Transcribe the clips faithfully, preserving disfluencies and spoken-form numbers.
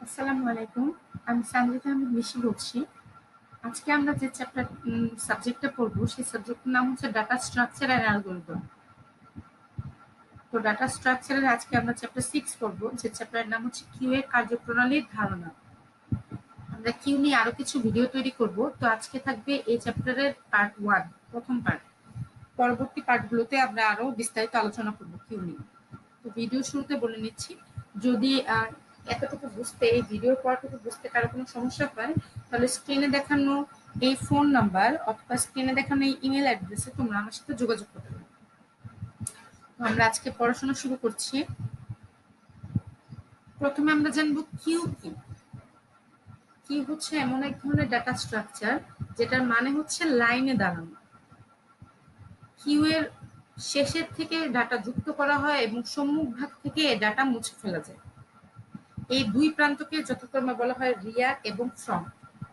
আসসালামু আলাইকুম। আমি সানজিদা আহমেদ মিশি বলছি। আজকে আমরা যে চ্যাপ্টার সাবজেক্টটা পড়বো সেই সাবজেক্টের নাম হচ্ছে ডাটা স্ট্রাকচার অ্যান্ড অ্যালগরিদম। তো ডাটা স্ট্রাকচারের আজকে আমরা চ্যাপ্টার সিক্স পড়বো, যে চ্যাপ্টারের নাম হচ্ছে কিউ এর কার্যপ্রণালীর ধারণা। আমরা কিউ নিয়ে আরো কিছু ভিডিও তৈরি করব। তো আজকে থাকবে এই চ্যাপ্টারের পার্ট ওয়ান, প্রথম পার্ট। পরবর্তী পার্টগুলোতে আমরা আরো বিস্তারিত আলোচনা করবো কিউ নিয়ে। তো ভিডিও শুরুতে বলে নিচ্ছি, যদি আহ, এতটুকু বুঝতে, এই ভিডিওর পরটুকু বুঝতে কারো কোনো সমস্যা হয়, তাহলে স্ক্রিনে দেখানো এই ফোন নাম্বার অথবা স্ক্রিনে দেখানো এই ইমেল অ্যাড্রেসে তোমরা আমার সাথে যোগাযোগ করতে পারো। তো আমরা আজকে পড়াশোনা শুরু করছি। প্রথমে আমরা জানবো কিউ কি। কিউ হচ্ছে এমন এক ধরনের ডাটা স্ট্রাকচার যেটার মানে হচ্ছে লাইনে দাঁড়ানো। কিউ এর শেষের থেকে ডাটা যুক্ত করা হয় এবং সম্মুখ ভাগ থেকে ডাটা মুছে ফেলা যায়। এই দুই প্রান্তকে যথাক্রমে বলা হয় রিয়ার এবং ফ্রন্ট।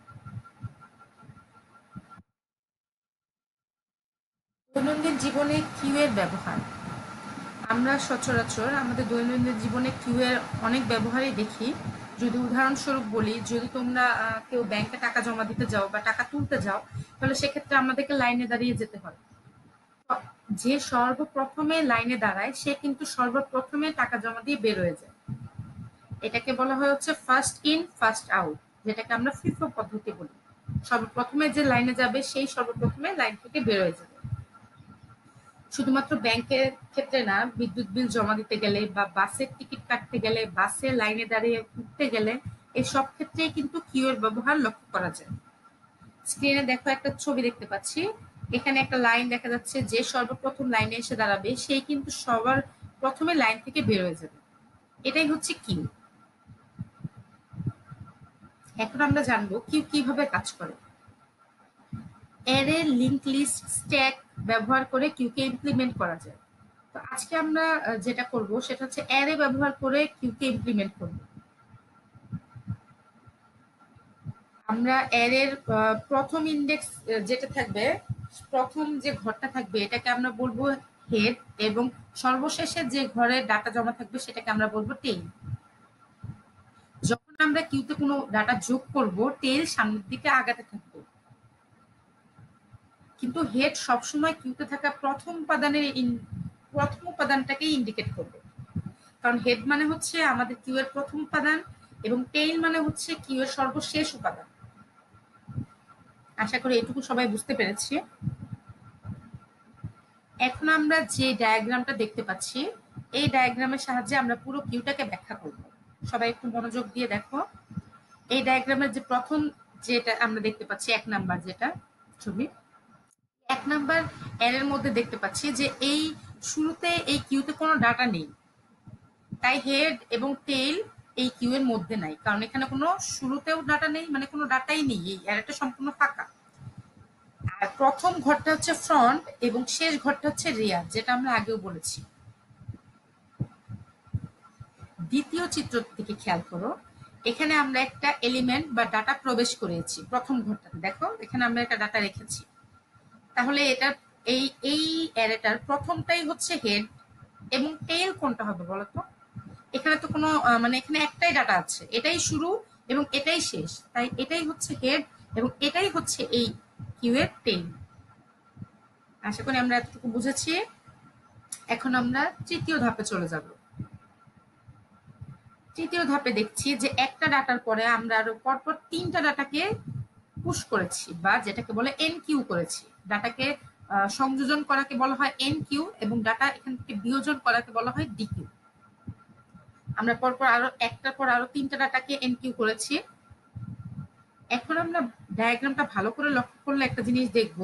দৈনন্দিন জীবনে কিউ এর ব্যবহার, আমরা সচরাচর আমাদের দৈনন্দিন জীবনে কিউ এর অনেক ব্যবহারই দেখি। যদি উদাহরণস্বরূপ বলি, যদি তোমরা কেউ ব্যাংকে টাকা জমা দিতে যাও বা টাকা তুলতে যাও, তাহলে সেক্ষেত্রে আমাদেরকে লাইনে দাঁড়িয়ে যেতে হয়। যে সর্বপ্রথমে লাইনে দাঁড়ায় সে কিন্তু সর্বপ্রথমে টাকা জমা দিয়ে বের হয়ে যায়। এটাকে বলা হয় হচ্ছে ফার্স্ট ইন ফার্স্ট আউট, যেটাকে আমরা ফিফো পদ্ধতি বলি। সর্বপ্রথমে যে লাইনে যাবে সেই সর্বপ্রথমে লাইন থেকে বের হয়ে যাবে। শুধুমাত্র ব্যাংকের ক্ষেত্রে না, বিদ্যুৎ বিল জমা দিতে গেলে বা বাসের টিকিট কাটতে গেলে, বাসের লাইনে দাঁড়িয়ে উঠতে গেলে, এই সব ক্ষেত্রেই কিন্তু কিউ এর ব্যবহার লক্ষ্য করা যায়। স্ক্রিনে দেখো একটা ছবি দেখতে পাচ্ছি। এখানে একটা লাইন দেখা যাচ্ছে, যে সর্বপ্রথম লাইনে এসে দাঁড়াবে সেই কিন্তু সবার প্রথমে লাইন থেকে বের হয়ে যাবে। এটাই হচ্ছে কিউ। এখন আমরা জানবো কিউ কিভাবে কাজ করে। অ্যারে, লিংক লিস্ট, স্ট্যাক ব্যবহার করে কিউকে ইমপ্লিমেন্ট করা যায়। তো আজকে আমরা যেটা করব সেটা হচ্ছে অ্যারে ব্যবহার করে কিউকে ইমপ্লিমেন্ট করব। আমরা অ্যারের প্রথম ইন্ডেক্স যেটা থাকবে, প্রথম যে ঘরটা থাকবে এটাকে আমরা বলবো হেড, এবং সর্বশেষে যে ঘরে ডাটা জমা থাকবে সেটাকে আমরা বলবো টেইল। যখন আমরা কিউতে কোনো ডাটা যোগ করব, টেইল সামনের দিকে আগাতে থাকবে, কিন্তু হেড সবসময় কিউতে থাকা প্রথম উপাদানের প্রথম উপাদানটাকে ইন্ডিকেট করবে। কারণ হেড মানে হচ্ছে আমাদের কিউ এর প্রথম উপাদান এবং টেইল মানে হচ্ছে কিউ এর সর্বশেষ উপাদান। আশা করি এটুকু সবাই বুঝতে পেরেছি। এখন আমরা যে ডায়াগ্রামটা দেখতে পাচ্ছি, এই ডায়াগ্রামের সাহায্যে আমরা পুরো কিউটাকে ব্যাখ্যা করব। সবাই একটু মনোযোগ দিয়ে দেখো। এই ডায়াগ্রামের যে প্রথম যেটা আমরা দেখতে পাচ্ছি, এক নাম্বার যেটা ছবি, এক নাম্বার এর মধ্যে দেখতে পাচ্ছি যে এই শুরুতে এই কিউতে কোনো ডাটা নেই, তাই হেড এবং টেইল এই কিউ এর মধ্যে নাই, কারণ এখানে কোনো শুরুতেও ডাটা নেই, মানে কোনো ডাটাই নেই, এই অ্যারেটা সম্পূর্ণ ফাঁকা। আর প্রথম ঘরটা হচ্ছে ফ্রন্ট এবং শেষ ঘরটা হচ্ছে রিয়ার, যেটা আমরা আগেও বলেছি। দ্বিতীয় চিত্রের দিকে খেয়াল করো, এখানে আমরা একটা এলিমেন্ট বা ডাটা প্রবেশ করেছি প্রথম ঘরটাতে। দেখো এখানে আমরা একটা ডাটা রেখেছি, তাহলে এটা এই এই অ্যারেটার প্রথমটাই হচ্ছে হেড এবং টেইল কোনটা হবে বলতো? এখানে তো কোনো মানে এখানে একটাই ডাটা আছে, এটাই শুরু এবং এটাই শেষ, তাই এটাই হচ্ছে হেড এবং এটাই হচ্ছে এই কিউ এর টেইল। আশা করি আমরা এতটুকু বুঝেছি। এখন আমরা তৃতীয় ধাপে চলে যাব। তৃতীয় ধাপে দেখছি যে একটা ডাটার পরে আমরা আরো পরপর তিনটা ডাটাকে পুশ করেছি, বা যেটাকে বলে এন কিউ করেছি। ডাটাকে সংযোজন করাকে বলা হয় এন কিউ এবং ডাটা এখান থেকে বিয়োজন করাকে বলা হয় ডি কিউ। আমরা পরপর আরো একটার পর আরো তিনটা ডাটাকে এন কিউ করেছি। এখন আমরা ডায়াগ্রামটা ভালো করে লক্ষ্য করলে একটা জিনিস দেখব,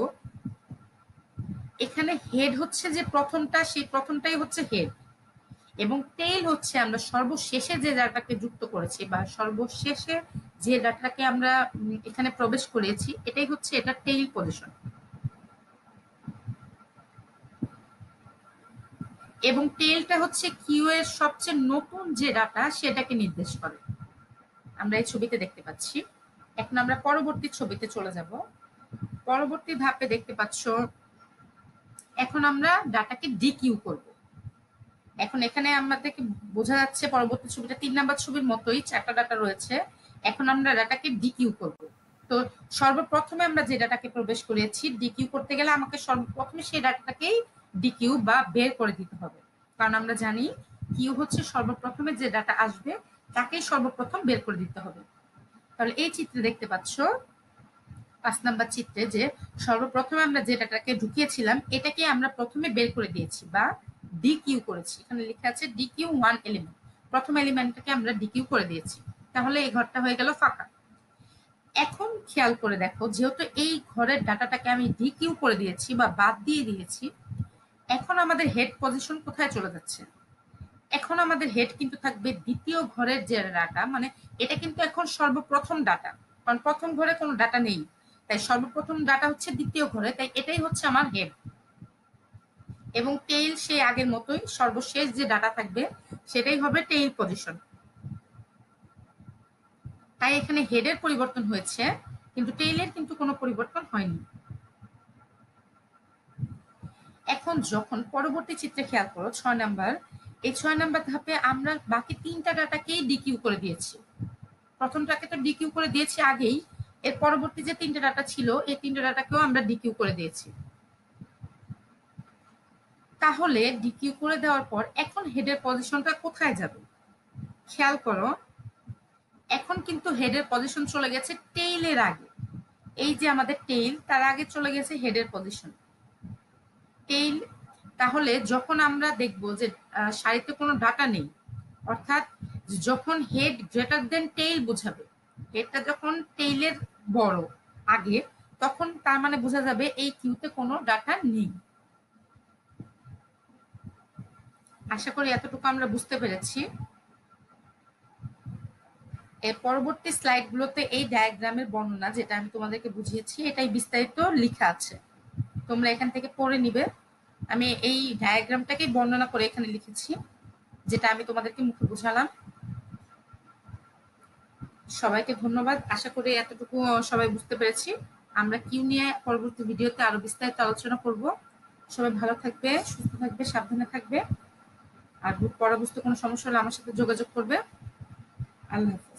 এখানে হেড হচ্ছে যে প্রথমটা, সেই প্রথমটাই হচ্ছে হেড, এবং টেইল হচ্ছে আমরা সর্বশেষে যে ডাটাকে যুক্ত করেছি বা সর্বশেষে যে ডাটাকে আমরা এখানে প্রবেশ করিয়েছি, এটাই হচ্ছে এটা টেইল পজিশন। এবং টেইলটা হচ্ছে কিউ এর সবচেয়ে নতুন যে ডাটা সেটাকে নির্দেশ করে, আমরা এই ছবিতে দেখতে পাচ্ছি। এখন আমরা পরবর্তী ছবিতে চলে যাব। পরবর্তী ধাপে দেখতে পাচ্ছ, এখন আমরা ডাটাকে ডিকিউ করব। এখন এখানে আমাদেরকে বোঝা যাচ্ছে পরবর্তী ছবিটা তিন নাম্বার ছবির মতোই চারটা ডাটা রয়েছে। এখন আমরা ডাটাকে ডিকিউ করব। তো সর্বপ্রথমে আমরা যে ডাটাকে প্রবেশ করেছি, ডিকিউ করতে গেলে আমাকে সর্বপ্রথমে সেই ডাটাটাকেই ডিকিউ বা বের করে দিতে হবে, কারণ আমরা জানি কিউ হচ্ছে সর্বপ্রথমে যে ডাটা আসবে তাকেই সর্বপ্রথম বের করে দিতে হবে। তাহলে এই চিত্রে দেখতে পাচ্ছ পাঁচ নাম্বার চিত্রে যে সর্বপ্রথমে আমরা যে ডাটাকে ঢুকিয়েছিলাম এটাকে আমরা প্রথমে বের করে দিয়েছি বা ডিকিউ করেছি। এখানে লেখা আছে ডিকিউ ওয়ান এলিমেন্ট, প্রথম এলিমেন্টটাকে আমরা ডিকিউ করে দিয়েছি। তাহলে এই ঘরটা হয়ে গেল ফাঁকা। এখন খেয়াল করে দেখো, যেহেতু এই ঘরের ডাটাটাকে আমি ডিকিউ করে দিয়েছি বা বাদ দিয়ে দিয়েছি, এখন আমাদের হেড পজিশন কোথায় চলে যাচ্ছে? এখন আমাদের হেড কিন্তু থাকবে দ্বিতীয় ঘরের যে ডাটা, মানে এটা কিন্তু এখন সর্বপ্রথম ডাটা, কারণ প্রথম ঘরে কোনো ডাটা নেই, তাই সর্বপ্রথম ডাটা হচ্ছে দ্বিতীয় ঘরে, তাই এটাই হচ্ছে আমার হেড। এবং টেইল সেই আগের মতোই, সর্বশেষ যে ডাটা থাকবে সেটাই হবে টেইল পজিশন। তাই এখানে হেডের পরিবর্তন হয়েছে, কিন্তু টেইলের কিন্তু কোনো পরিবর্তন হয়নি। এখন যখন পরবর্তী চিত্রে খেয়াল করো ছয় নাম্বার, এই ছয় নাম্বার ধাপে আমরা বাকি তিনটা ডাটাকেই ডিকিউ করে দিয়েছি। প্রথমটাকে তো ডিকিউ করে দিয়েছি আগেই, এর পরবর্তী যে তিনটা ডাটা ছিল এই তিনটা ডাটাকেও আমরা ডিকিউ করে দিয়েছি। তাহলে ডিকিউ করে দেওয়ার পর এখন হেডের পজিশনটা কোথায় যাবে? খেয়াল করো, এখন কিন্তু হেডের পজিশন চলে গেছে টেইলের আগে। এই যে আমাদের টেইল, তার আগে চলে গেছে হেডের পজিশন। টেইল, তাহলে যখন আমরা দেখব যে সারিতে কোনো ডাটা নেই, অর্থাৎ যখন হেড গ্রেটার দেন টেইল বোঝাবে, হেডটা যখন টেইলের বড় আগে, তখন তার মানে বোঝা যাবে এই কিউতে কোনো ডাটা নেই। আশা করি এতটুকু আমরা বুঝতে পেরেছি। এর পরবর্তী স্লাইডগুলোতে এই ডায়াগ্রামের বর্ণনা যেটা আমি তোমাদেরকে বুঝিয়েছি এটাই বিস্তারিত লেখা আছে, তোমরা এখান থেকে পড়ে নিবে। আমি এই ডায়াগ্রামটাকেই বর্ণনা করে এখানে লিখেছি, যেটা আমি তোমাদেরকে মুখে বুঝালাম। সবাইকে ধন্যবাদ, আশা করি এতটুকু সবাই বুঝতে পেরেছি। আমরা কিউ নিয়ে পরবর্তী ভিডিওতে আরো বিস্তারিত আলোচনা করব। সবাই ভালো থাকবে, সুস্থ থাকবে, সাবধানে থাকবে। আর পড়া বুঝতে কোনো সমস্যা হলে আমার সাথে যোগাযোগ করবে। আল্লাহ হাফেজ।